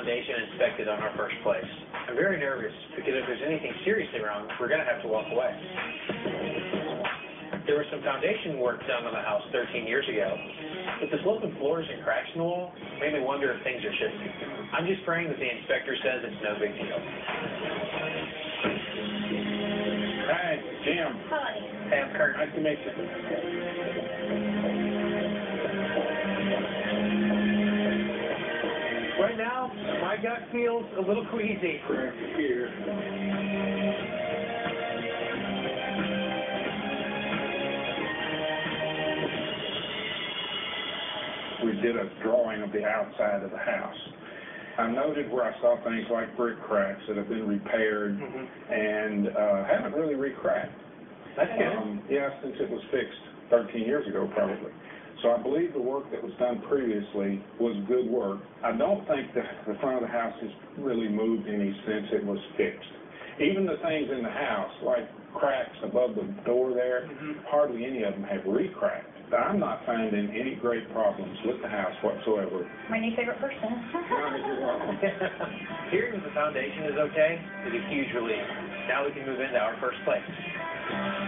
foundation inspected on our first place. I'm very nervous because if there's anything seriously wrong, we're going to have to walk away. There was some foundation work done on the house 13 years ago, but the sloping floors and cracks in the wall made me wonder if things are shifting. I'm just praying that the inspector says it's no big deal. Hi, Jim. Hi. Hey, I'm Kurt. Nice to meet you. Right now, my gut feels a little queasy. Correct here. We did a drawing of the outside of the house. I noted where I saw things like brick cracks that have been repaired and haven't really re-cracked. That's good. Yeah, since it was fixed 13 years ago, probably. So I believe the work that was done previously was good work. I don't think that the front of the house has really moved any since it was fixed. Even the things in the house, like cracks above the door there, hardly any of them have re-cracked. I'm not finding any great problems with the house whatsoever. My new favorite person. You're welcome. Hearing that the foundation is okay is a huge relief. Now we can move into our first place.